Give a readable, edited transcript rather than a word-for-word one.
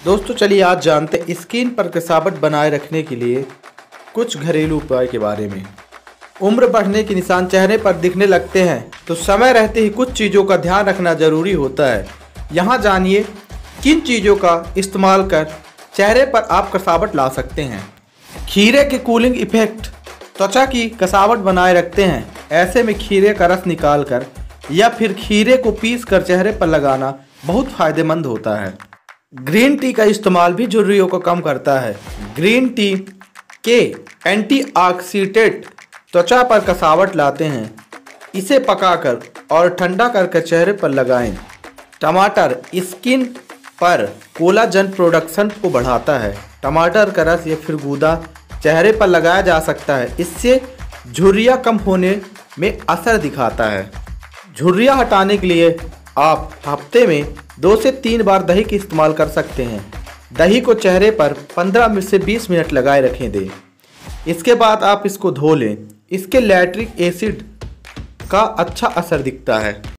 दोस्तों चलिए आज जानते हैं स्किन पर कसावट बनाए रखने के लिए कुछ घरेलू उपाय के बारे में। उम्र बढ़ने के निशान चेहरे पर दिखने लगते हैं तो समय रहते ही कुछ चीज़ों का ध्यान रखना जरूरी होता है। यहाँ जानिए किन चीज़ों का इस्तेमाल कर चेहरे पर आप कसावट ला सकते हैं। खीरे के कूलिंग इफेक्ट त्वचा की कसावट बनाए रखते हैं। ऐसे में खीरे का रस निकाल कर या फिर खीरे को पीस कर चेहरे पर लगाना बहुत फायदेमंद होता है। ग्रीन टी का इस्तेमाल भी झुर्रियों को कम करता है। ग्रीन टी के एंटीऑक्सीडेंट त्वचा पर कसावट लाते हैं। इसे पकाकर और ठंडा करके चेहरे पर लगाएं। टमाटर स्किन पर कोलाजन प्रोडक्शन को बढ़ाता है। टमाटर का रस या फिर गूदा चेहरे पर लगाया जा सकता है। इससे झुर्रियाँ कम होने में असर दिखाता है। झुर्रियाँ हटाने के लिए आप हफ्ते में 2 से 3 बार दही का इस्तेमाल कर सकते हैं। दही को चेहरे पर 15 से 20 मिनट लगाए रखें दें। इसके बाद आप इसको धो लें। इसके लैक्टिक एसिड का अच्छा असर दिखता है।